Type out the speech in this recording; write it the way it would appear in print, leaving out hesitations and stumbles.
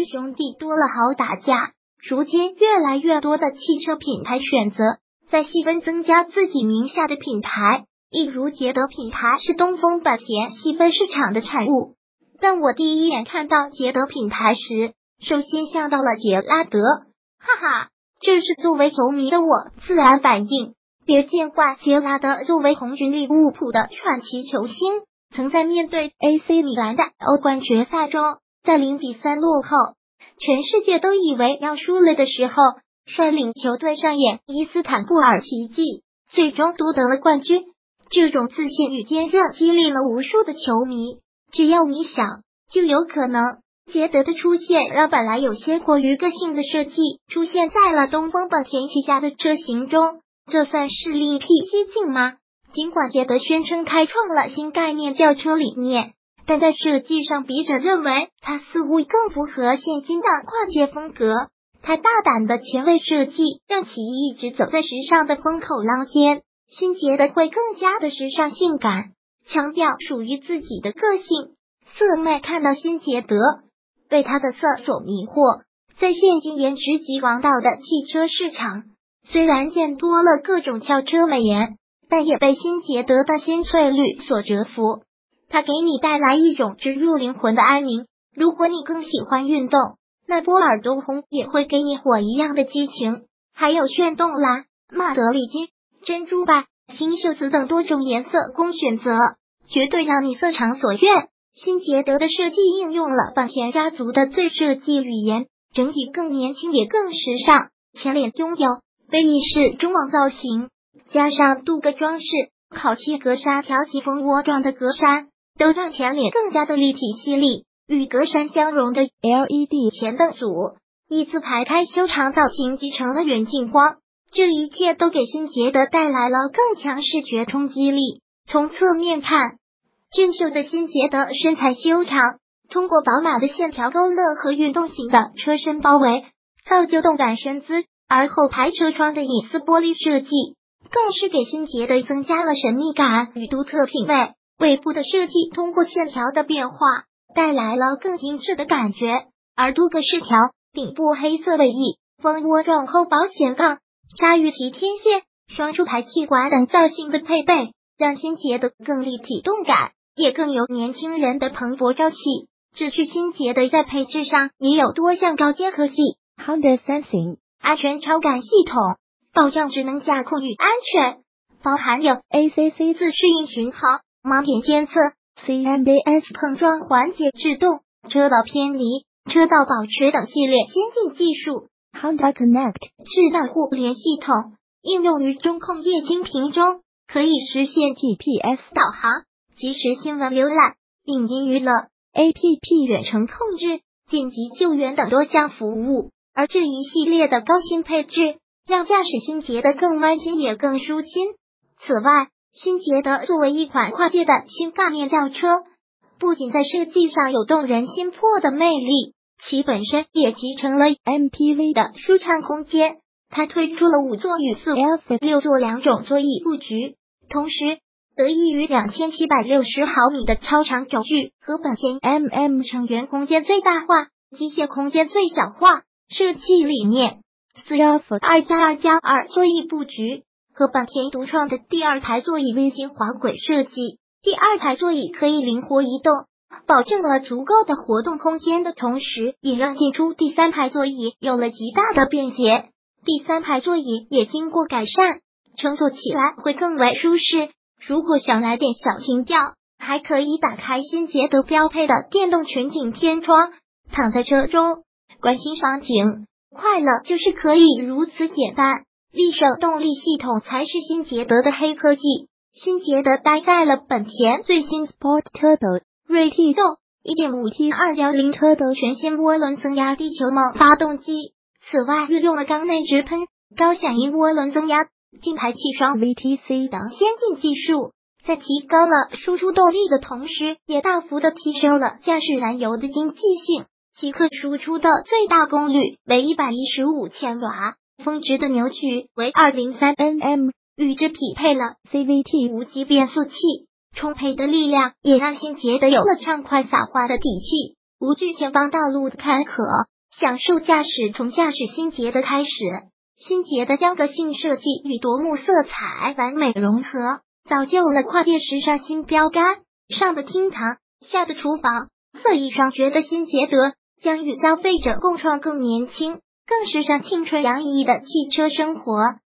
兄弟多了好打架。如今越来越多的汽车品牌选择在细分增加自己名下的品牌，例如捷德品牌是东风本田细分市场的产物。但我第一眼看到捷德品牌时，首先想到了捷拉德，哈哈，这是作为球迷的我自然反应。别见怪，捷拉德作为红军利物浦的传奇球星，曾在面对 AC 米兰的欧冠决赛中，在0-3落后，全世界都以为要输了的时候，率领球队上演伊斯坦布尔奇迹，最终夺得了冠军。这种自信与坚韧激励了无数的球迷。只要你想，就有可能。捷德的出现让本来有些过于个性的设计出现在了东风本田旗下的车型中，这算是另辟蹊径吗？尽管捷德宣称开创了新概念轿车理念，但在设计上，笔者认为它似乎更符合现今的跨界风格。它大胆的前卫设计让其一直走在时尚的风口浪尖，新捷德会更加的时尚性感，强调属于自己的个性。色妹看到新捷德，被它的色所迷惑。在现今颜值极王道的汽车市场，虽然见多了各种轿车美颜，但也被新捷德的鲜翠绿所折服。它给你带来一种植入灵魂的安宁。如果你更喜欢运动，那波尔多红也会给你火一样的激情。还有炫动蓝、马德里金、珍珠白、新秀紫等多种颜色供选择，绝对让你色偿所愿。新捷德的设计应用了本田家族的最设计语言，整体更年轻也更时尚。前脸拥有飞翼式中网造型，加上镀铬装饰、烤漆格栅条及蜂窝状的格栅，都让前脸更加的立体犀利。与格栅相融的 LED 前灯组，一字排开修长造型集成了远近光，这一切都给新捷德带来了更强视觉冲击力。从侧面看，俊秀的新捷德身材修长，通过饱满的线条勾勒和运动型的车身包围，造就动感身姿。而后排车窗的隐私玻璃设计，更是给新捷德增加了神秘感与独特品味。尾部的设计通过线条的变化，带来了更精致的感觉。而镀铬饰条、顶部黑色尾翼、蜂窝状后保险杠、鲨鱼鳍天线、双出排气管等造型的配备，让新捷德更立体动感，也更有年轻人的蓬勃朝气。至于新捷德在配置上也有多项高阶科技 ，Honda Sensing 安全超感系统，保障智能驾控与安全，包含有 ACC 自适应巡航、盲点监测、CMBS 碰撞缓解制动、车道偏离、车道保持等系列先进技术。Honda Connect 智能互联系统应用于中控液晶屏中，可以实现 GPS 导航、即时新闻浏览、影音娱乐、APP 远程控制、紧急救援等多项服务。而这一系列的高新配置，让驾驶新捷德更安心也更舒心。此外，新捷德作为一款跨界的新概念轿车，不仅在设计上有动人心魄的魅力，其本身也集成了 MPV 的舒畅空间。它推出了5座与4L6座两种座椅布局，同时得益于2760毫米的超长轴距和本田 成员空间最大化、机械空间最小化设计理念。2+2+2 座椅布局和本田独创的第二排座椅微型滑轨设计，第二排座椅可以灵活移动，保证了足够的活动空间的同时，也让进出第三排座椅有了极大的便捷。第三排座椅也经过改善，乘坐起来会更为舒适。如果想来点小情调，还可以打开新捷德标配的电动全景天窗，躺在车中观欣赏景，快乐就是可以如此简单。力省动力系统才是新捷德的黑科技。新捷德搭载了本田最新 Sport Turbo 锐气动 1.5T 2.0 Turbo 全新涡轮增压地球梦发动机。此外，运用了缸内直喷、高响应涡轮增压、进排气双 VTC 等先进技术，在提高了输出动力的同时，也大幅的提升了驾驶燃油的经济性。其可输出的最大功率为115千瓦，峰值的扭矩为203 Nm， 与之匹配了 CVT 无级变速器，充沛的力量也让新捷德有了畅快洒滑的底气，无惧前方道路的坎坷， 享受驾驶从驾驶新捷德开始。新捷德将个性设计与夺目色彩完美融合，造就了跨界时尚新标杆。上的厅堂，下的厨房，侧翼上觉得新捷德将与消费者共创更年轻、更时尚、青春洋溢的汽车生活。